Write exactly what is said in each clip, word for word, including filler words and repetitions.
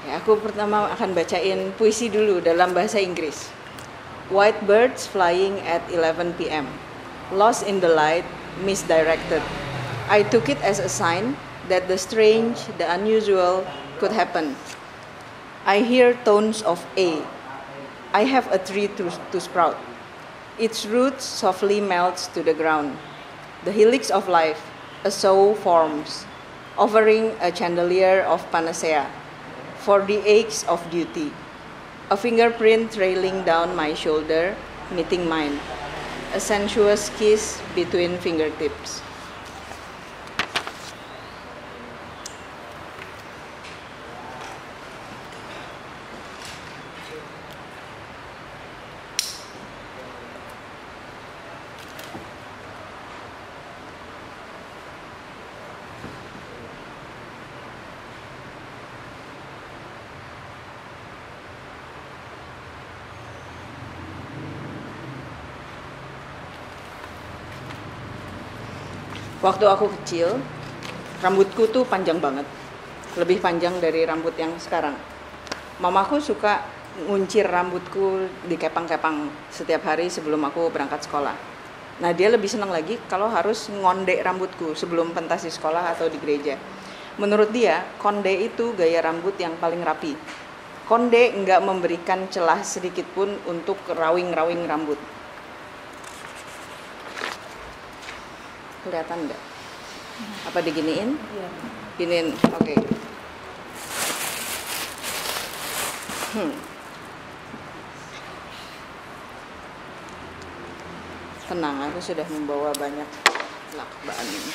Ya, aku pertama akan bacain puisi dulu dalam bahasa Inggris. White birds flying at eleven p m Lost in the light, misdirected. I took it as a sign that the strange, the unusual could happen. I hear tones of A. I have a tree to, to sprout. Its roots softly melts to the ground. The helix of life, a soul forms, offering a chandelier of panacea for the aches of duty. A fingerprint trailing down my shoulder, meeting mine. A sensuous kiss between fingertips. Waktu aku kecil, rambutku tuh panjang banget. Lebih panjang dari rambut yang sekarang. Mamaku suka nguncir rambutku di kepang-kepang setiap hari sebelum aku berangkat sekolah. Nah, dia lebih senang lagi kalau harus ngondek rambutku sebelum pentas di sekolah atau di gereja. Menurut dia, konde itu gaya rambut yang paling rapi. Konde nggak memberikan celah sedikit pun untuk rawing-rawing rambut. Kelihatan nggak? Apa diginiin? Iya. Giniin, oke. Okay. Hmm. Tenang, aku sudah membawa banyak lakban ini. Oke.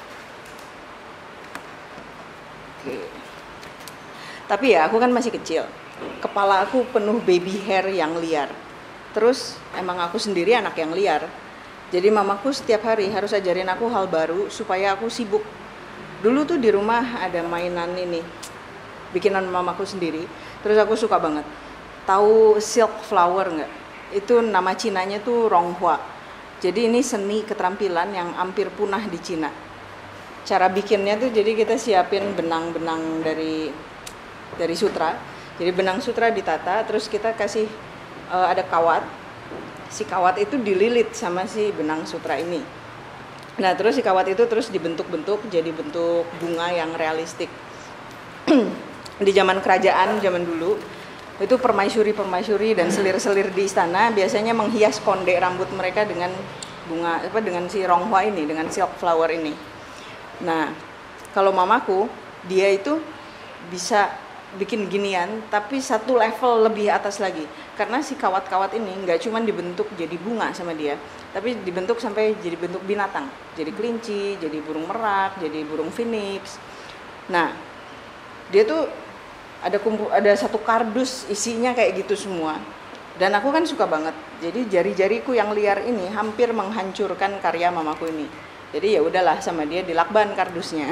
Okay. Tapi ya, aku kan masih kecil. Kepala aku penuh baby hair yang liar. Terus emang aku sendiri anak yang liar. Jadi mamaku setiap hari harus ajarin aku hal baru supaya aku sibuk. Dulu tuh di rumah ada mainan ini, bikinan mamaku sendiri. Terus aku suka banget. Tahu silk flower nggak? Itu nama Cinanya tuh Ronghua. Jadi ini seni keterampilan yang hampir punah di Cina. Cara bikinnya tuh jadi kita siapin benang-benang dari dari sutra. Jadi benang sutra ditata, terus kita kasih uh, ada kawat. Si kawat itu dililit sama si benang sutra ini. Nah, terus si kawat itu terus dibentuk-bentuk jadi bentuk bunga yang realistik. Di zaman kerajaan zaman dulu, itu permaisuri-permaisuri dan selir-selir di istana biasanya menghias konde rambut mereka dengan bunga apa dengan si ronghua ini, dengan silk flower ini. Nah, kalau mamaku, dia itu bisa bikin ginian tapi satu level lebih atas lagi, karena si kawat-kawat ini nggak cuma dibentuk jadi bunga sama dia, tapi dibentuk sampai jadi bentuk binatang, jadi kelinci, jadi burung merak, jadi burung phoenix. Nah, dia tuh ada kumpul, ada satu kardus isinya kayak gitu semua, dan aku kan suka banget. Jadi jari-jariku yang liar ini hampir menghancurkan karya mamaku ini. Jadi ya udahlah, sama dia dilakban kardusnya.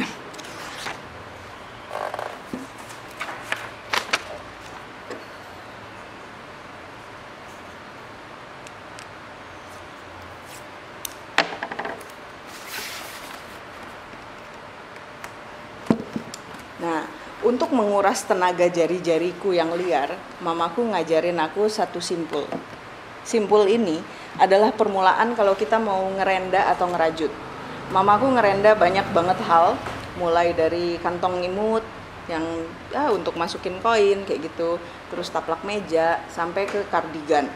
Nah, untuk menguras tenaga jari-jariku yang liar, mamaku ngajarin aku satu simpul. Simpul ini adalah permulaan kalau kita mau ngerenda atau ngerajut. Mamaku ngerenda banyak banget hal, mulai dari kantong imut yang ya, untuk masukin koin kayak gitu, terus taplak meja sampai ke kardigan.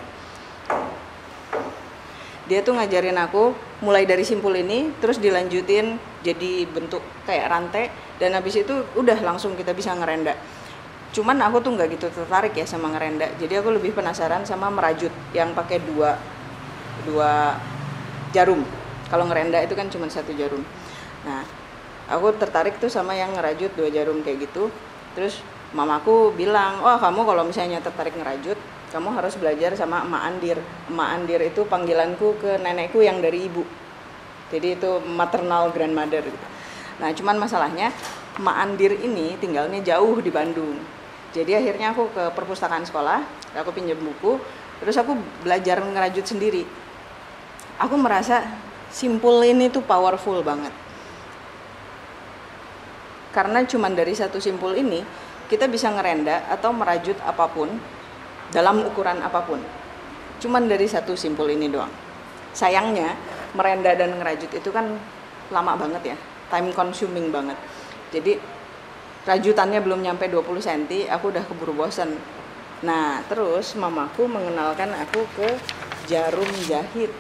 Dia tuh ngajarin aku mulai dari simpul ini, terus dilanjutin jadi bentuk kayak rantai, dan habis itu udah langsung kita bisa ngerenda. Cuman aku tuh nggak gitu tertarik ya sama ngerenda, jadi aku lebih penasaran sama merajut yang pakai dua dua jarum. Kalau ngerenda itu kan cuma satu jarum. Nah, aku tertarik tuh sama yang ngerajut dua jarum kayak gitu. Terus mamaku bilang, wah kamu kalau misalnya tertarik ngerajut, kamu harus belajar sama Emak Andir. Emak Andir itu panggilanku ke nenekku yang dari ibu. Jadi itu maternal grandmother gitu. Nah, cuman masalahnya Emak Andir ini tinggalnya jauh di Bandung. Jadi akhirnya aku ke perpustakaan sekolah, aku pinjam buku, terus aku belajar ngerajut sendiri. Aku merasa simpul ini tuh powerful banget. Karena cuman dari satu simpul ini kita bisa ngerenda atau merajut apapun dalam ukuran apapun. Cuman dari satu simpul ini doang. Sayangnya merenda dan ngerajut itu kan lama banget ya, time consuming banget. Jadi rajutannya belum nyampe dua puluh sentimeter, aku udah keburu bosan. Nah, terus mamaku mengenalkan aku ke jarum jahit.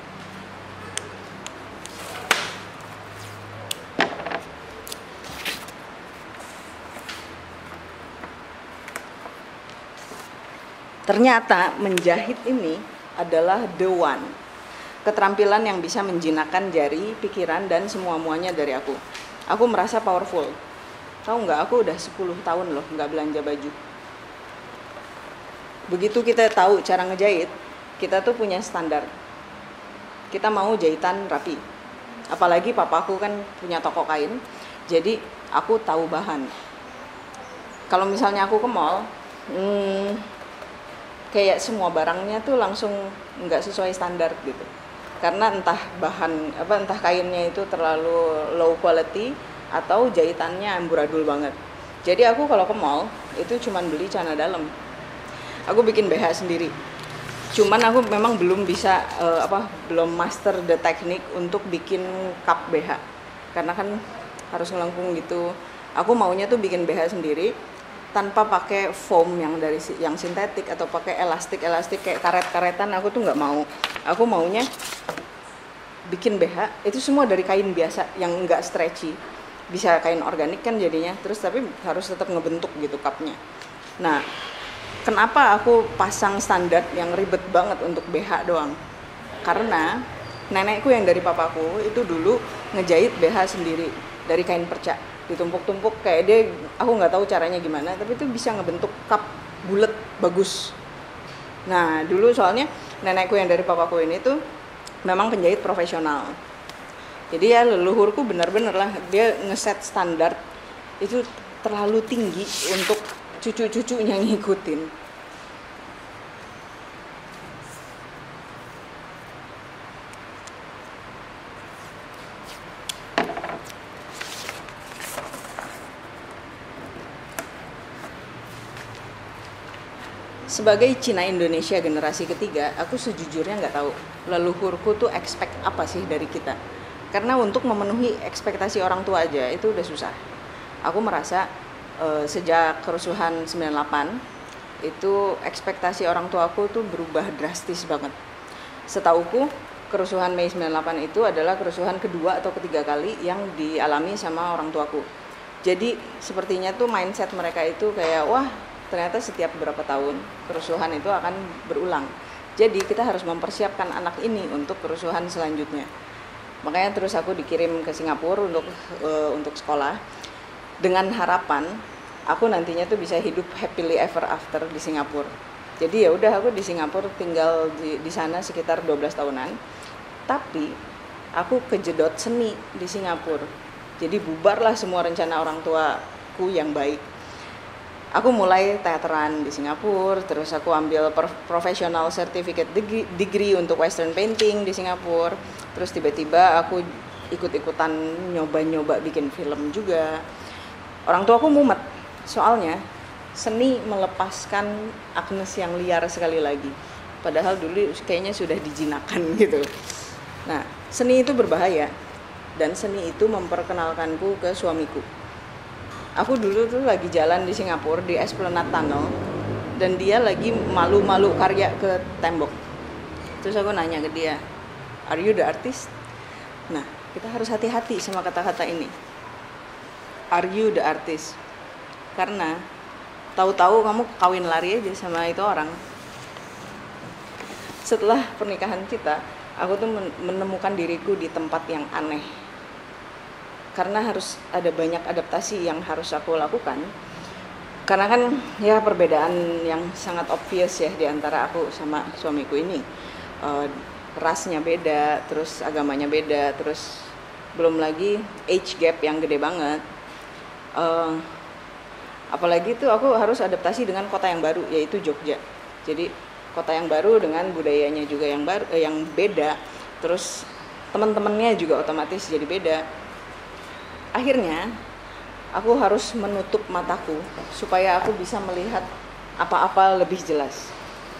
Ternyata menjahit ini adalah the one. Keterampilan yang bisa menjinakkan jari, pikiran, dan semua-muanya dari aku. Aku merasa powerful. Tahu nggak, aku udah sepuluh tahun loh nggak belanja baju. Begitu kita tahu cara ngejahit, kita tuh punya standar. Kita mau jahitan rapi. Apalagi papaku kan punya toko kain, jadi aku tahu bahan. Kalau misalnya aku ke mall, hmm, kayak semua barangnya tuh langsung nggak sesuai standar gitu. Karena entah bahan apa entah kainnya itu terlalu low quality atau jahitannya amburadul banget. Jadi aku kalau ke mall itu cuman beli celana dalam. Aku bikin B H sendiri. Cuman aku memang belum bisa uh, apa belum master the teknik untuk bikin cup B H. Karena kan harus ngelengkung gitu. Aku maunya tuh bikin B H sendiri tanpa pakai foam yang dari yang sintetik atau pakai elastik-elastik kayak karet-karetan. Aku tuh nggak mau. Aku maunya bikin B H itu semua dari kain biasa yang nggak stretchy, bisa kain organik kan jadinya, terus tapi harus tetap ngebentuk gitu cupnya. Nah, kenapa aku pasang standar yang ribet banget untuk B H doang? Karena nenekku yang dari papaku itu dulu ngejahit B H sendiri dari kain perca, ditumpuk-tumpuk kayak dia, aku nggak tahu caranya gimana, tapi itu bisa ngebentuk cup bulat bagus. Nah, dulu soalnya nenekku yang dari papaku ini tuh memang penjahit profesional. Jadi ya leluhurku benar-benar lah dia ngeset standar itu terlalu tinggi untuk cucu-cucunya ngikutin. Sebagai Cina Indonesia generasi ketiga, aku sejujurnya nggak tahu leluhurku tuh expect apa sih dari kita. Karena untuk memenuhi ekspektasi orang tua aja itu udah susah. Aku merasa e, sejak kerusuhan sembilan delapan itu ekspektasi orang tua aku tuh berubah drastis banget. Setauku kerusuhan Mei sembilan delapan itu adalah kerusuhan kedua atau ketiga kali yang dialami sama orang tuaku. Jadi sepertinya tuh mindset mereka itu kayak wah ternyata setiap beberapa tahun kerusuhan itu akan berulang. Jadi kita harus mempersiapkan anak ini untuk kerusuhan selanjutnya. Makanya terus aku dikirim ke Singapura untuk uh, untuk sekolah dengan harapan aku nantinya tuh bisa hidup happily ever after di Singapura. Jadi ya udah aku di Singapura tinggal di, di sana sekitar dua belas tahunan. Tapi aku kejedot seni di Singapura. Jadi bubarlah semua rencana orang tuaku yang baik. Aku mulai teateran di Singapura, terus aku ambil professional certificate degree untuk western painting di Singapura. Terus tiba-tiba aku ikut-ikutan nyoba-nyoba bikin film juga. Orang tua aku mumet, soalnya seni melepaskan Agnes yang liar sekali lagi. Padahal dulu kayaknya sudah dijinakkan gitu. Nah, seni itu berbahaya dan seni itu memperkenalkanku ke suamiku. Aku dulu tuh lagi jalan di Singapura di Esplanade Tunnel dan dia lagi malu-malu karya ke tembok. Terus aku nanya ke dia, "Are you the artist?" Nah, kita harus hati-hati sama kata-kata ini. Are you the artist? Karena tahu-tahu kamu kawin lari aja sama itu orang. Setelah pernikahan kita, aku tuh menemukan diriku di tempat yang aneh. Karena harus ada banyak adaptasi yang harus aku lakukan. Karena kan ya perbedaan yang sangat obvious ya di antara aku sama suamiku ini. Uh, rasnya beda, terus agamanya beda, terus belum lagi age gap yang gede banget. Uh, apalagi itu aku harus adaptasi dengan kota yang baru yaitu Jogja. Jadi kota yang baru dengan budayanya juga yang baru, eh, yang beda. Terus teman-temannya juga otomatis jadi beda. Akhirnya aku harus menutup mataku supaya aku bisa melihat apa-apa lebih jelas.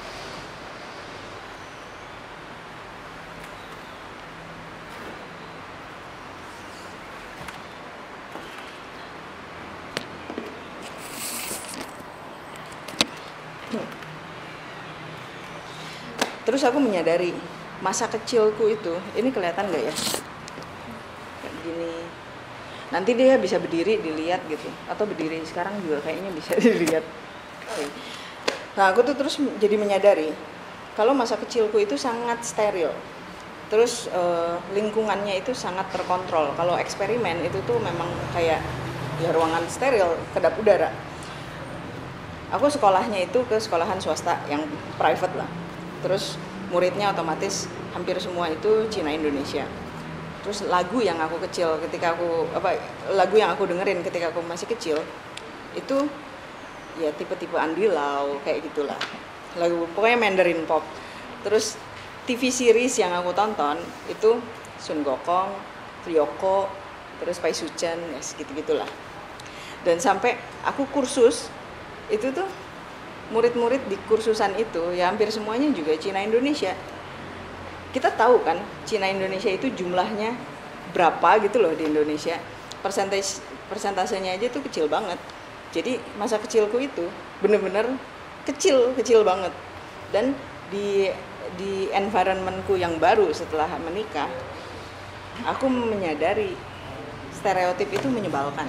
Terus aku menyadari masa kecilku itu, ini kelihatan nggak ya? Kayak gini. Nanti dia bisa berdiri dilihat gitu, atau berdiri sekarang juga kayaknya bisa dilihat. Nah aku tuh terus jadi menyadari kalau masa kecilku itu sangat steril. Terus eh, lingkungannya itu sangat terkontrol. Kalau eksperimen itu tuh memang kayak ya ruangan steril, kedap udara. Aku sekolahnya itu ke sekolahan swasta yang private lah. Terus muridnya otomatis hampir semua itu Cina Indonesia. Terus lagu yang aku kecil ketika aku apa lagu yang aku dengerin ketika aku masih kecil itu ya tipe-tipe Andy Lau kayak gitulah. Lagu pokoknya Mandarin pop. Terus T V series yang aku tonton itu Sun Gokong, Ryoko, terus Pai Suchan, ya segitu-gitulah. Dan sampai aku kursus itu tuh murid-murid di kursusan itu ya hampir semuanya juga Cina Indonesia. Kita tahu kan Cina Indonesia itu jumlahnya berapa gitu loh di Indonesia. Persentase persentasenya aja tuh kecil banget. Jadi masa kecilku itu bener-bener kecil, kecil banget. Dan di di environmentku yang baru setelah menikah, aku menyadari stereotip itu menyebalkan.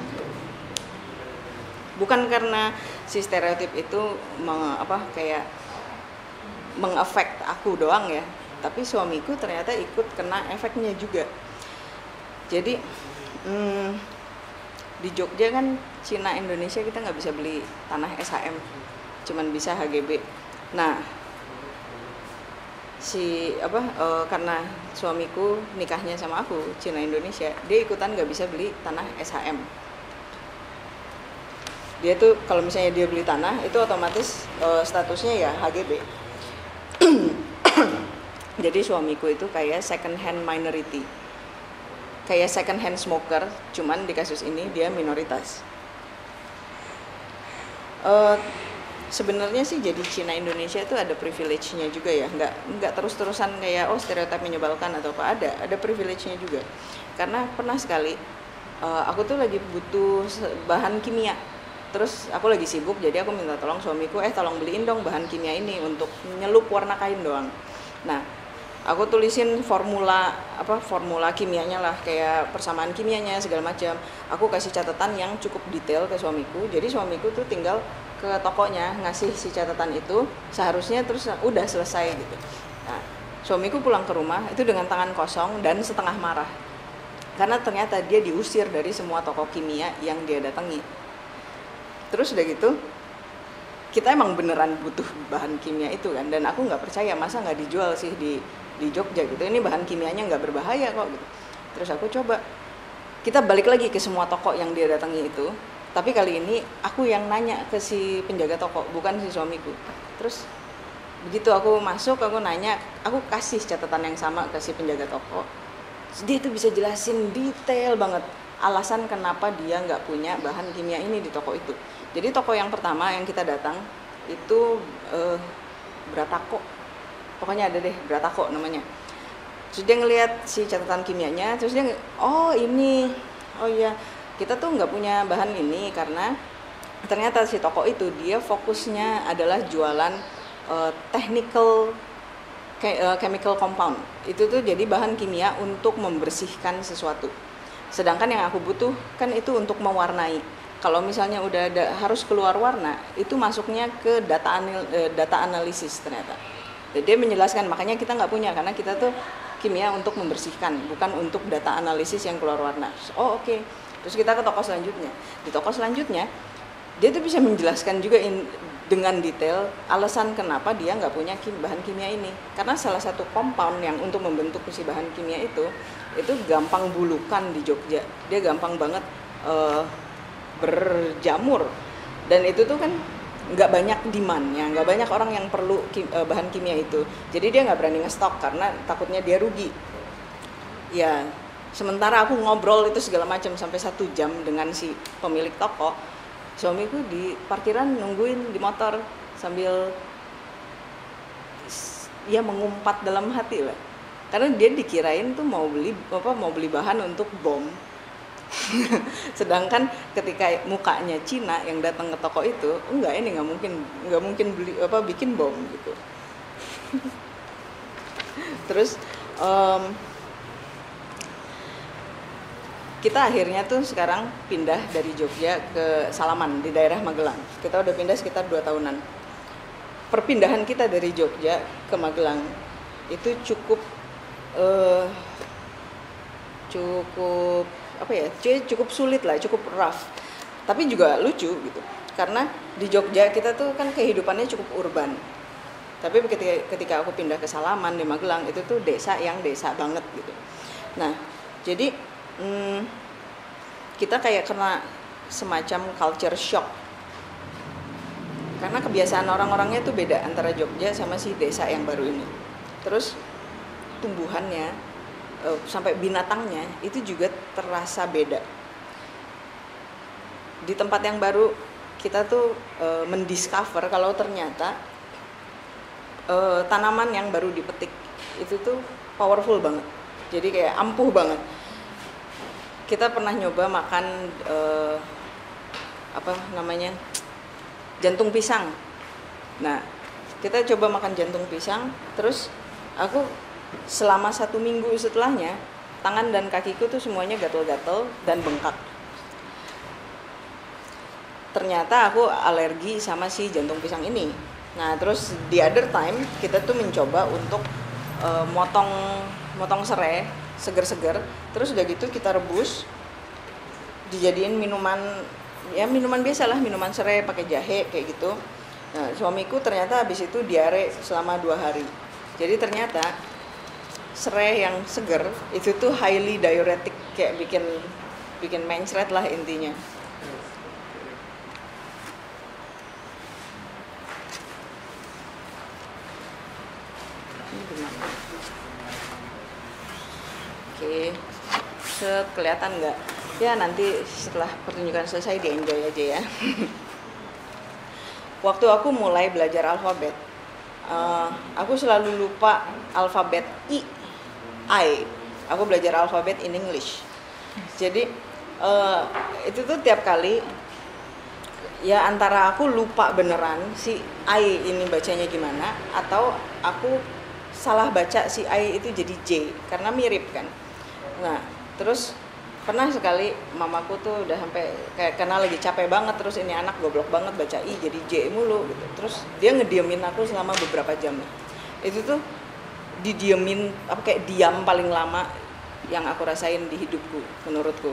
Bukan karena si stereotip itu meng, apa kayak mengefek aku doang ya, tapi suamiku ternyata ikut kena efeknya juga. Jadi hmm, di Jogja kan Cina Indonesia kita nggak bisa beli tanah S H M, cuman bisa H G B. Nah si apa e, karena suamiku nikahnya sama aku Cina Indonesia, dia ikutan nggak bisa beli tanah S H M. Dia tuh kalau misalnya dia beli tanah itu otomatis uh, statusnya ya H G B. Jadi suamiku itu kayak second hand minority, kayak second hand smoker, cuman di kasus ini dia minoritas. Uh, sebenarnya sih jadi Cina Indonesia itu ada privilege-nya juga ya, nggak nggak terus-terusan kayak oh stereotip menyebalkan atau apa, ada ada privilege-nya juga. Karena pernah sekali uh, aku tuh lagi butuh bahan kimia. Terus aku lagi sibuk, jadi aku minta tolong suamiku, eh tolong beliin dong bahan kimia ini untuk nyelup warna kain doang. Nah, aku tulisin formula apa formula kimianya lah, kayak persamaan kimianya segala macam. Aku kasih catatan yang cukup detail ke suamiku. Jadi suamiku tuh tinggal ke tokonya ngasih si catatan itu, seharusnya terus udah selesai gitu. Nah, suamiku pulang ke rumah itu dengan tangan kosong dan setengah marah. Karena ternyata dia diusir dari semua toko kimia yang dia datangi. Terus udah gitu, kita emang beneran butuh bahan kimia itu kan, dan aku nggak percaya masa nggak dijual sih di di Jogja gitu. Ini bahan kimianya nggak berbahaya kok gitu. Terus aku coba, kita balik lagi ke semua toko yang dia datangi itu, tapi kali ini aku yang nanya ke si penjaga toko, bukan si suamiku. Terus begitu aku masuk, aku nanya, aku kasih catatan yang sama ke si penjaga toko. Dia tuh bisa jelasin detail banget alasan kenapa dia nggak punya bahan kimia ini di toko itu. Jadi toko yang pertama yang kita datang itu eh, Bratako, pokoknya ada deh Bratako namanya. Terus dia ngelihat si catatan kimianya, terus dia oh ini, oh iya kita tuh nggak punya bahan ini karena ternyata si toko itu dia fokusnya adalah jualan eh, technical chemical compound. Itu tuh jadi bahan kimia untuk membersihkan sesuatu. Sedangkan yang aku butuh kan itu untuk mewarnai. Kalau misalnya udah ada, harus keluar warna, itu masuknya ke data anal, data analisis ternyata. Jadi dia menjelaskan makanya kita nggak punya karena kita tuh kimia untuk membersihkan, bukan untuk data analisis yang keluar warna. Oh oke. Okay. Terus kita ke toko selanjutnya. Di toko selanjutnya dia tuh bisa menjelaskan juga in, dengan detail alasan kenapa dia nggak punya kim, bahan kimia ini. Karena salah satu compound yang untuk membentuk si bahan kimia itu itu gampang bulukan di Jogja. Dia gampang banget uh, berjamur, dan itu tuh kan nggak banyak demandnya, nggak banyak orang yang perlu kim, uh, bahan kimia itu. Jadi dia nggak berani ngestok karena takutnya dia rugi. Ya Sementara aku ngobrol itu segala macam sampai satu jam dengan si pemilik toko, suamiku di parkiran nungguin di motor sambil ya mengumpat dalam hati lah, karena dia dikirain tuh mau beli apa mau beli bahan untuk bom. Sedangkan ketika mukanya Cina yang datang ke toko itu, enggak, ini nggak mungkin nggak mungkin beli apa bikin bom gitu. Terus um, kita akhirnya tuh sekarang pindah dari Jogja ke Salaman di daerah Magelang. Kita udah pindah sekitar dua tahunan. Perpindahan kita dari Jogja ke Magelang itu cukup uh, cukup apa ya? Cukup sulit lah, cukup rough. Tapi juga lucu gitu. Karena di Jogja kita tuh kan kehidupannya cukup urban. Tapi ketika ketika aku pindah ke Salaman di Magelang itu tuh desa yang desa banget gitu. Nah, jadi Hmm, kita kayak kena semacam culture shock karena kebiasaan orang-orangnya tuh beda antara Jogja sama si desa yang baru ini. Terus tumbuhannya uh, sampai binatangnya itu juga terasa beda. Di tempat yang baru kita tuh uh, mendiscover kalau ternyata uh, tanaman yang baru dipetik itu tuh powerful banget. Jadi kayak ampuh banget. Kita pernah nyoba makan eh, apa namanya jantung pisang. Nah, kita coba makan jantung pisang, terus aku selama satu minggu setelahnya tangan dan kakiku tuh semuanya gatel-gatel dan bengkak. Ternyata aku alergi sama si jantung pisang ini. Nah, terus the other time kita tuh mencoba untuk eh, motong motong serai seger-seger, terus udah gitu kita rebus, dijadiin minuman, ya minuman biasa lah, minuman serai pakai jahe kayak gitu. Nah, suamiku ternyata habis itu diare selama dua hari. Jadi ternyata serai yang seger itu tuh highly diuretic, kayak bikin bikin mencret lah intinya. Ini gimana? Oke, set kelihatan nggak? Ya nanti setelah pertunjukan selesai di enjoy aja ya. Waktu aku mulai belajar alfabet, uh, aku selalu lupa alfabet I, I. Aku belajar alfabet in English. Jadi uh, itu tuh tiap kali ya antara aku lupa beneran si I ini bacanya gimana, atau aku salah baca si I itu jadi J karena mirip kan. Nah, terus pernah sekali mamaku tuh udah sampai kayak karena lagi capek banget, terus ini anak goblok banget baca I jadi J mulu gitu. Terus dia ngediemin aku selama beberapa jam. Itu tuh didiemin apa kayak diam paling lama yang aku rasain di hidupku menurutku.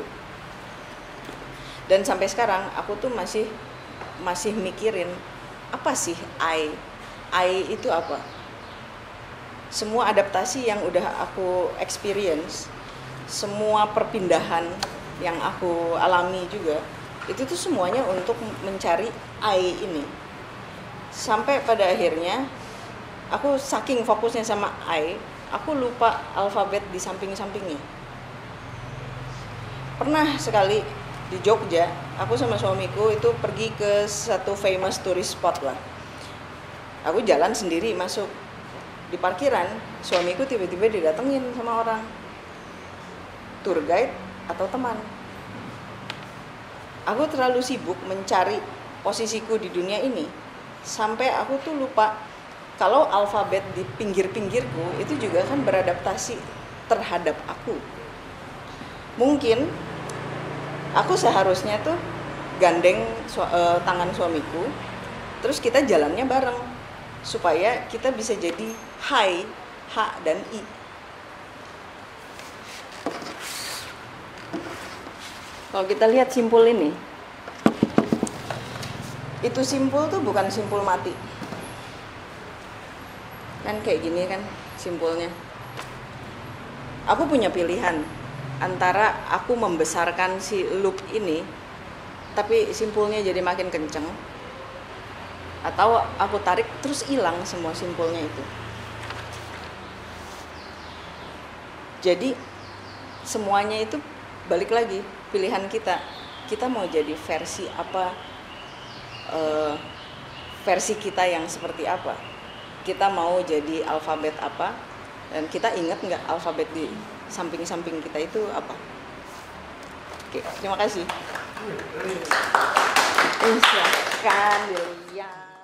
Dan sampai sekarang aku tuh masih masih mikirin apa sih I? I itu apa? Semua adaptasi yang udah aku experience, semua perpindahan yang aku alami juga, itu tuh semuanya untuk mencari I ini. Sampai pada akhirnya aku saking fokusnya sama I, aku lupa alfabet di samping-sampingnya. Pernah sekali di Jogja, aku sama suamiku itu pergi ke satu famous tourist spot lah. Aku jalan sendiri masuk. Di parkiran, suamiku tiba-tiba didatengin sama orang. Tour guide atau teman. Aku terlalu sibuk mencari posisiku di dunia ini, sampai aku tuh lupa kalau alfabet di pinggir-pinggirku itu juga kan beradaptasi terhadap aku. Mungkin aku seharusnya tuh gandeng su- uh, tangan suamiku, terus kita jalannya bareng supaya kita bisa jadi hai, H dan I. Kalau kita lihat simpul ini, itu simpul tuh bukan simpul mati. Kan kayak gini kan simpulnya. Aku punya pilihan antara aku membesarkan si loop ini, tapi simpulnya jadi makin kenceng, atau aku tarik terus hilang semua simpulnya itu. Jadi semuanya itu balik lagi pilihan kita. Kita mau jadi versi apa, uh, versi kita yang seperti apa. Kita mau jadi alfabet apa, dan kita ingat nggak alfabet di samping-samping kita itu apa. Oke, terima kasih. Silakan dilihat.